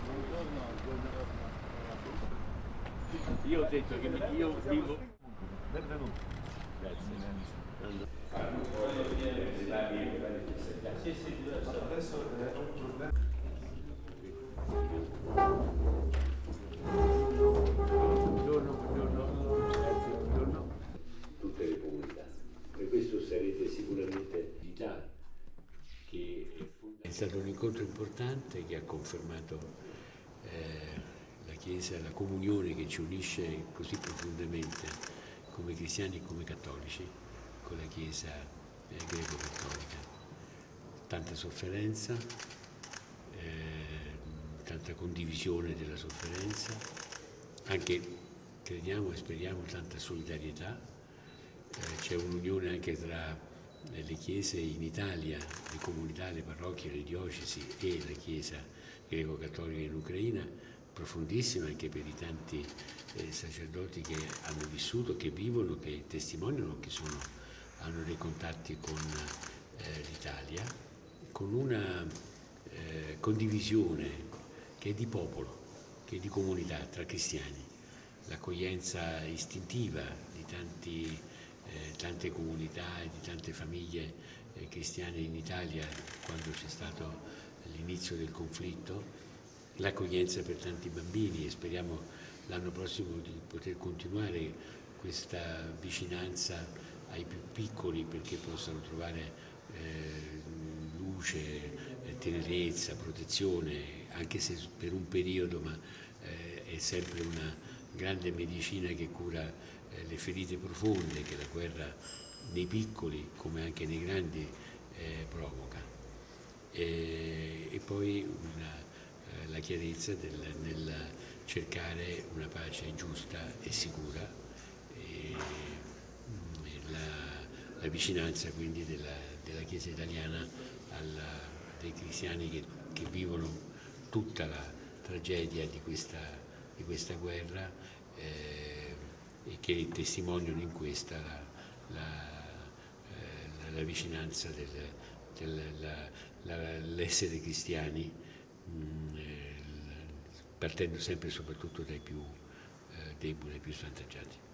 Io ho detto che io vivo. Benvenuto. Grazie. Sì, sì, adesso è un problema. Buongiorno, grazie, buongiorno. Tutte le comunità. Per questo sarete sicuramente d'Italia. È stato un incontro importante che ha confermato la Chiesa, la comunione che ci unisce così profondamente come cristiani e come cattolici con la Chiesa greco-cattolica. Tanta sofferenza, tanta condivisione della sofferenza, anche crediamo e speriamo tanta solidarietà. C'è un'unione anche tra le chiese in Italia, le comunità, le parrocchie, le diocesi e la Chiesa greco-cattolica in Ucraina, profondissima anche per i tanti sacerdoti che hanno vissuto, che vivono, che testimoniano, che hanno dei contatti con l'Italia, con una condivisione che è di popolo, che è di comunità tra cristiani, l'accoglienza istintiva di tante comunità e di tante famiglie cristiane in Italia quando c'è stato l'inizio del conflitto, l'accoglienza per tanti bambini e speriamo l'anno prossimo di poter continuare questa vicinanza ai più piccoli perché possano trovare luce, tenerezza, protezione, anche se per un periodo, ma è sempre una grande medicina che cura le ferite profonde che la guerra nei piccoli come anche nei grandi provoca. E poi la chiarezza nel cercare una pace giusta e sicura e la vicinanza quindi della Chiesa italiana dei cristiani che vivono tutta la tragedia di questa guerra e che testimoniano in questa la vicinanza l'essere cristiani, partendo sempre e soprattutto dai più deboli, dai più svantaggiati.